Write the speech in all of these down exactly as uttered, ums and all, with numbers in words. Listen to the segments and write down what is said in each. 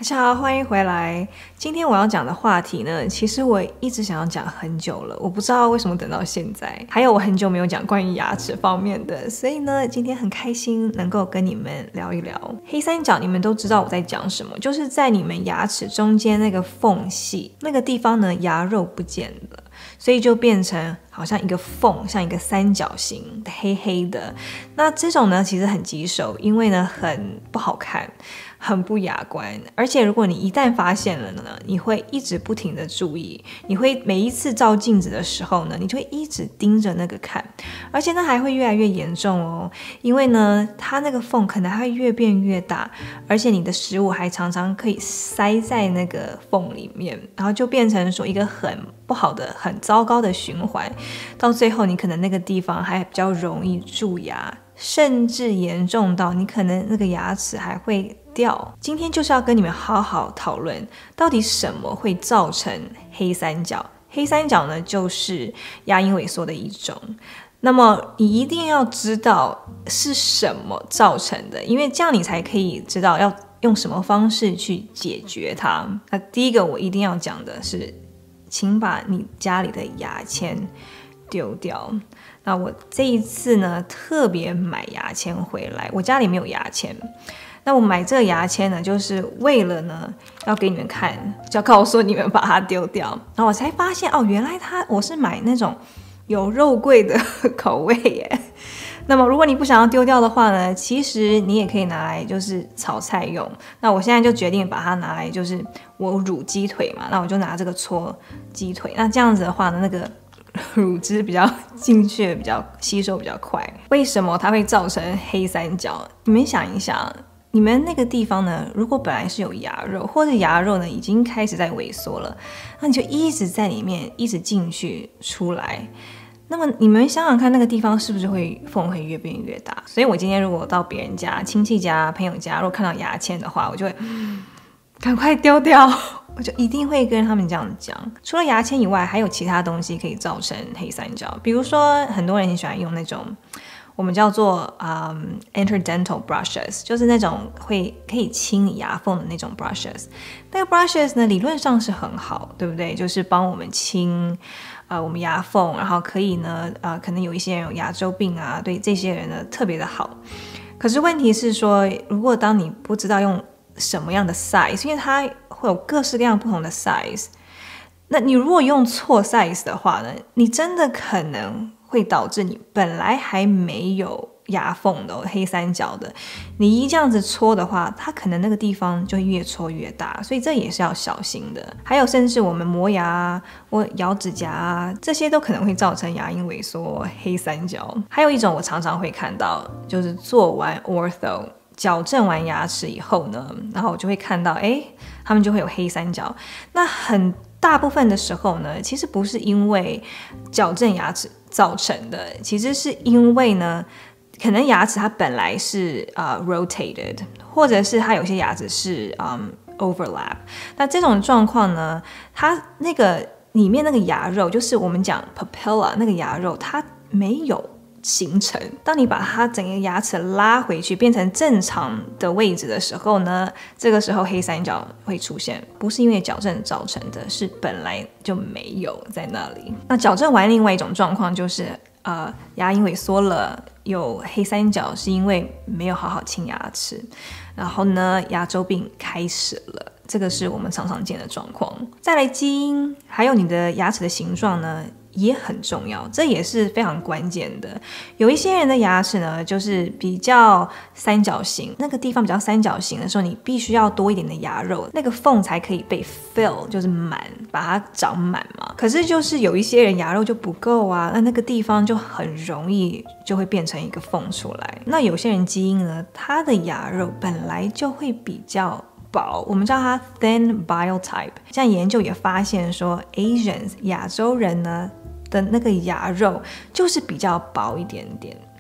大家好，欢迎回来。今天我要讲的话题呢，其实我一直想要讲很久了，我不知道为什么等到现在。还有我很久没有讲关于牙齿方面的，所以呢，今天很开心能够跟你们聊一聊黑三角。你们都知道我在讲什么，就是在你们牙齿中间那个缝隙那个地方呢，牙肉不见了，所以就变成好像一个缝，像一个三角形，黑黑的。那这种呢，其实很棘手，因为呢很不好看，很不雅观，而且如果你一旦发现了呢，你会一直不停的注意，你会每一次照镜子的时候呢，你就会一直盯着那个看，而且那还会越来越严重哦，因为呢，它那个缝可能还会越变越大，而且你的食物还常常可以塞在那个缝里面，然后就变成说一个很不好的、很糟糕的循环，到最后你可能那个地方还比较容易蛀牙，甚至严重到你可能那个牙齿还会掉。今天就是要跟你们好好讨论，到底什么会造成黑三角。黑三角呢，就是牙龈萎缩的一种。那么你一定要知道是什么造成的，因为这样你才可以知道要用什么方式去解决它。那第一个我一定要讲的是，请把你家里的牙签丢掉。那我这一次呢，特别买牙签回来，我家里没有牙签。那我买这个牙签呢，就是为了呢要给你们看，就要告诉你们把它丢掉。然后我才发现哦，原来它我是买那种有肉桂的口味耶。那么如果你不想要丢掉的话呢，其实你也可以拿来就是炒菜用。那我现在就决定把它拿来，就是我乳鸡腿嘛，那我就拿这个搓鸡腿。那这样子的话呢，那个乳汁比较进去，比较吸收比较快。为什么它会造成黑三角？你们想一想，你们那个地方呢，如果本来是有牙肉，或者牙肉呢已经开始在萎缩了，那你就一直在里面，一直进去出来。那么你们想想看，那个地方是不是会缝会越变越大？所以我今天如果到别人家、亲戚家、朋友家，如果看到牙签的话，我就会赶快丢掉。我就一定会跟他们这样讲。除了牙签以外，还有其他东西可以造成黑三角，比如说很多人很喜欢用那种我们叫做、um, interdental brushes， 就是那种会可以清牙缝的那种 brushes。那个 brushes 呢，理论上是很好，对不对？就是帮我们清呃我们牙缝，然后可以呢呃可能有一些人有牙周病啊，对这些人呢特别的好。可是问题是说，如果当你不知道用什么样的 size， 因为它会有各式各样不同的 size， 那你如果用错 size 的话呢，你真的可能会导致你本来还没有牙缝的、哦、黑三角的，你一这样子搓的话，它可能那个地方就越搓越大，所以这也是要小心的。还有甚至我们磨牙或咬指甲啊，这些都可能会造成牙龈萎缩、黑三角。还有一种我常常会看到，就是做完 ortho矫正完牙齿以后呢，然后我就会看到，哎，他们就会有黑三角。那很大部分的时候呢，其实不是因为矫正牙齿造成的，其实是因为呢，可能牙齿它本来是、uh, rotated， 或者是它有些牙齿是、um, overlap。那这种状况呢，它那个里面那个牙肉，就是我们讲 papilla 那个牙肉，它没有形成。当你把它整个牙齿拉回去变成正常的位置的时候呢，这个时候黑三角会出现，不是因为矫正造成的，是本来就没有在那里。那矫正完另外一种状况就是呃，牙龈萎缩了有黑三角，是因为没有好好清牙齿，然后呢牙周病开始了，这个是我们常常见的状况。再来基因还有你的牙齿的形状呢也很重要，这也是非常关键的。有一些人的牙齿呢，就是比较三角形，那个地方比较三角形的时候，你必须要多一点的牙肉，那个缝才可以被 fill， 就是满，把它长满嘛。可是就是有一些人牙肉就不够啊，那那个地方就很容易就会变成一个缝出来。那有些人基因呢，他的牙肉本来就会比较薄，我们叫它 thin biotype。这样研究也发现说 ，Asians 亚洲人呢的那个牙肉就是比较薄一点点。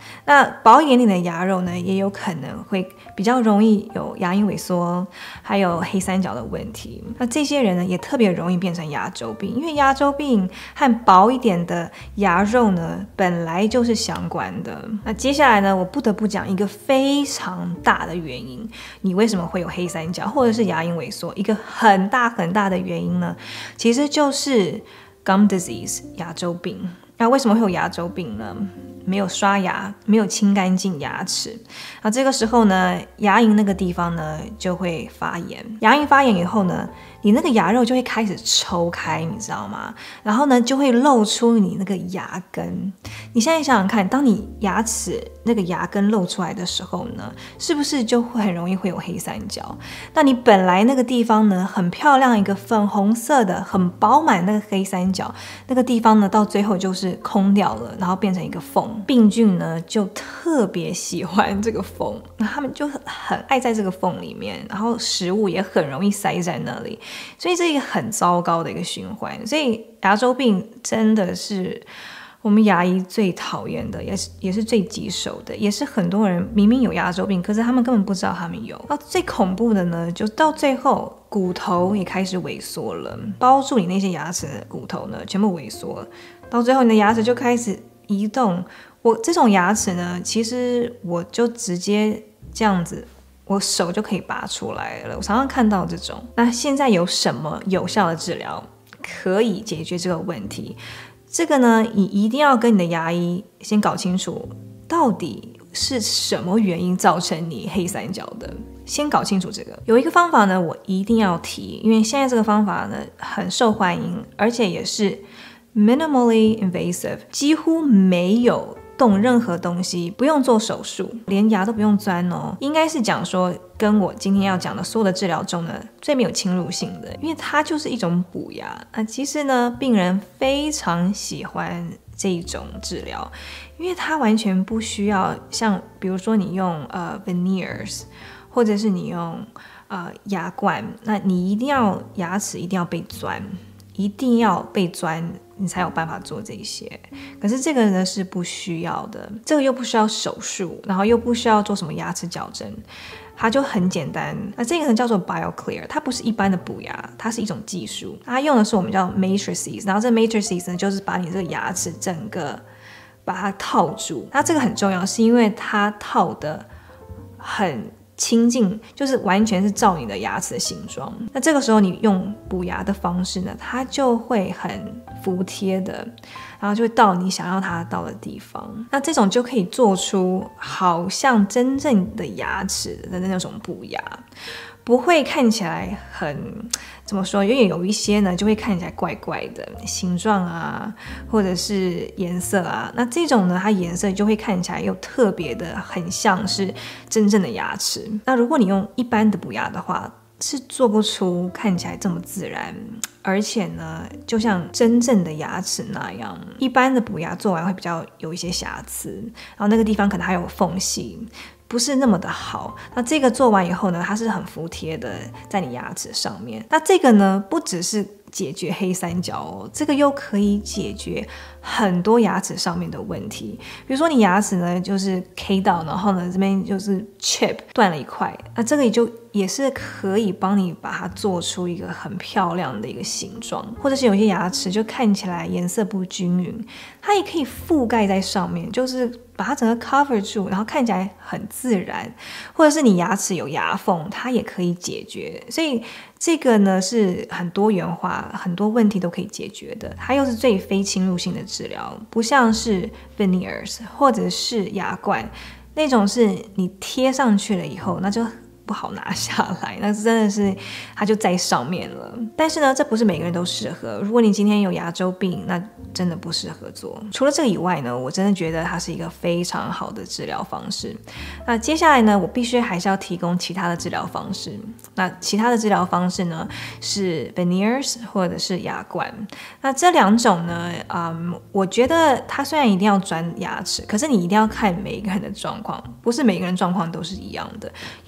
那薄一点点的牙肉呢，也有可能会比较容易有牙龈萎缩，还有黑三角的问题。那这些人呢，也特别容易变成牙周病，因为牙周病和薄一点的牙肉呢，本来就是相关的。那接下来呢，我不得不讲一个非常大的原因，你为什么会有黑三角或者是牙龈萎缩？一个很大很大的原因呢，其实就是 gum disease 牙周病。那为什么会有牙周病呢？没有刷牙，没有清干净牙齿，那这个时候呢，牙龈那个地方呢就会发炎。牙龈发炎以后呢，你那个牙肉就会开始抽开，你知道吗？然后呢，就会露出你那个牙根。你现在想想看，当你牙齿那个牙根露出来的时候呢，是不是就会很容易会有黑三角？那你本来那个地方呢，很漂亮，一个粉红色的、很饱满那个黑三角，那个地方呢，到最后就是空掉了，然后变成一个缝。病菌呢就特别喜欢这个缝，那他们就很爱在这个缝里面，然后食物也很容易塞在那里，所以这是一个很糟糕的一个循环。所以牙周病真的是我们牙医最讨厌的，也是也是最棘手的，也是很多人明明有牙周病，可是他们根本不知道他们有。那最恐怖的呢，就到最后骨头也开始萎缩了，包住你那些牙齿的骨头呢全部萎缩了，到最后你的牙齿就开始移动。我这种牙齿呢，其实我就直接这样子，我手就可以拔出来了。我常常看到这种。那现在有什么有效的治疗可以解决这个问题？这个呢，你一定要跟你的牙医先搞清楚，到底是什么原因造成你黑三角的。先搞清楚这个。有一个方法呢，我一定要提，因为现在这个方法呢很受欢迎，而且也是 minimally invasive， 几乎没有动任何东西，不用做手术，连牙都不用钻哦。应该是讲说，跟我今天要讲的所有的治疗中呢，最没有侵入性的，因为它就是一种补牙。那其实呢，病人非常喜欢这一种治疗，因为它完全不需要像，比如说你用呃 veneers， 或者是你用呃牙冠，那你一定要牙齿一定要被钻，一定要被钻。你才有办法做这些，可是这个呢是不需要的，这个又不需要手术，然后又不需要做什么牙齿矫正，它就很简单。那这个呢叫做 BioClear， 它不是一般的补牙，它是一种技术，它用的是我们叫 matrices， 然后这 matrices 呢就是把你这个牙齿整个把它套住。那这个很重要，是因为它套的很亲近，就是完全是照你的牙齿的形状。那这个时候你用补牙的方式呢，它就会很服帖的，然后就会到你想要它到的地方。那这种就可以做出好像真正的牙齿的那种补牙，不会看起来很怎么说，因为有一些呢就会看起来怪怪的形状啊，或者是颜色啊，那这种呢它颜色就会看起来又特别的很像是真正的牙齿。那如果你用一般的补牙的话，是做不出看起来这么自然，而且呢就像真正的牙齿那样，一般的补牙做完会比较有一些瑕疵，然后那个地方可能还有缝隙，不是那么的好。那这个做完以后呢，它是很服帖的在你牙齿上面。那这个呢不只是解决黑三角哦，这个又可以解决很多牙齿上面的问题。比如说你牙齿呢就是 K 到，然后呢这边就是 chip 断了一块，那这个也就也是可以帮你把它做出一个很漂亮的一个形状。或者是有些牙齿就看起来颜色不均匀，它也可以覆盖在上面，就是把它整个 cover 住，然后看起来很自然。或者是你牙齿有牙缝，它也可以解决。所以这个呢是很多元化，很多问题都可以解决的。它又是最非侵入性的治疗，不像是 veneers 或者是牙冠那种，是你贴上去了以后，那就不好拿下来，那真的是它就在上面了。但是呢，这不是每个人都适合。如果你今天有牙周病，那真的不适合做。除了这个以外呢，我真的觉得它是一个非常好的治疗方式。那接下来呢，我必须还是要提供其他的治疗方式。那其他的治疗方式呢，是 veneers 或者是牙冠。那这两种呢，嗯，我觉得它虽然一定要钻牙齿，可是你一定要看每一个人的状况，不是每个人状况都是一样的。有些人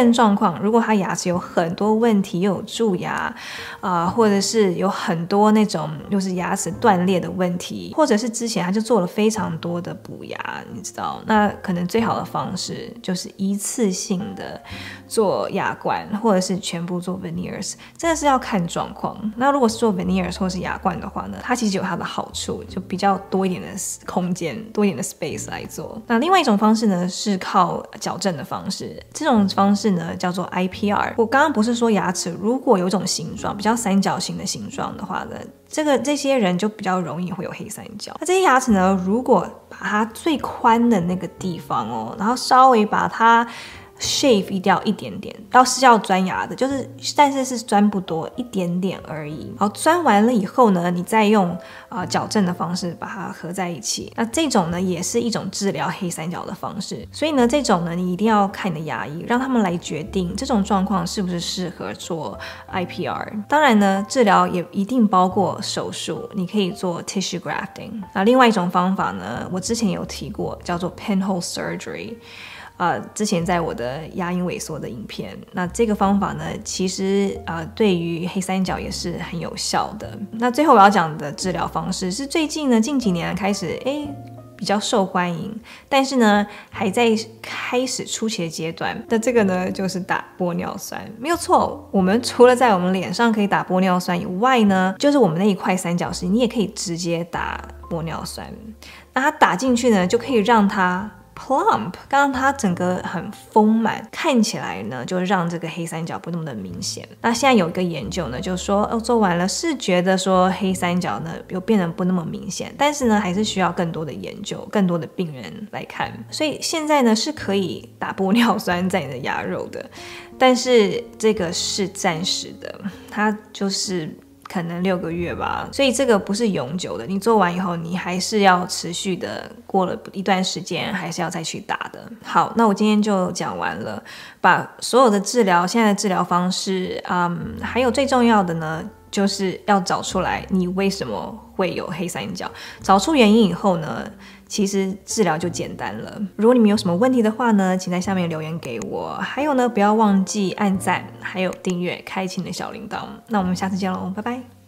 人状况，如果他牙齿有很多问题，又有蛀牙啊、呃，或者是有很多那种就是牙齿断裂的问题，或者是之前他就做了非常多的补牙，你知道，那可能最好的方式就是一次性的做牙冠，或者是全部做 veneers， 真的是要看状况。那如果是做 veneers 或是牙冠的话呢，它其实有它的好处，就比较多一点的空间，多一点的 space 来做。那另外一种方式呢是靠矫正的方式，这种方式呢叫做 I P R。 我刚刚不是说牙齿如果有一种形状比较三角形的形状的话呢，这个这些人就比较容易会有黑三角。那这些牙齿呢，如果把它最宽的那个地方哦，然后稍微把它shave 掉一点点，要是要钻牙的，就是但是是钻不多，一点点而已。然后钻完了以后呢，你再用呃矫正的方式把它合在一起。那这种呢也是一种治疗黑三角的方式。所以呢，这种呢你一定要看你的牙医，让他们来决定这种状况是不是适合做 I P R。当然呢，治疗也一定包括手术，你可以做 tissue grafting。那另外一种方法呢，我之前有提过，叫做 pinhole surgery。呃，之前在我的牙龈萎缩的影片，那这个方法呢，其实呃对于黑三角也是很有效的。那最后我要讲的治疗方式是最近呢近几年开始诶比较受欢迎，但是呢还在开始初期的阶段。那这个呢就是打玻尿酸，没有错。我们除了在我们脸上可以打玻尿酸以外呢，就是我们那一块三角形，你也可以直接打玻尿酸。那它打进去呢，就可以让它plump， 刚刚它整个很丰满，看起来呢就让这个黑三角不那么的明显。那现在有一个研究呢，就说哦做完了是觉得说黑三角呢有变得不那么明显，但是呢还是需要更多的研究，更多的病人来看。所以现在呢是可以打玻尿酸在你的牙肉的，但是这个是暂时的，它就是可能六个月吧，所以这个不是永久的。你做完以后，你还是要持续的，过了一段时间还是要再去打的。好，那我今天就讲完了，把所有的治疗，现在的治疗方式，嗯，还有最重要的呢，就是要找出来你为什么会有黑三角。找出原因以后呢，其实治疗就简单了。如果你们有什么问题的话呢，请在下面留言给我。还有呢，不要忘记按赞，还有订阅，开启你的小铃铛。那我们下次见喽，拜拜。